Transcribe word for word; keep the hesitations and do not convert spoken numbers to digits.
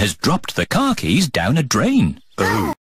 has dropped the car keys down a drain. Oh.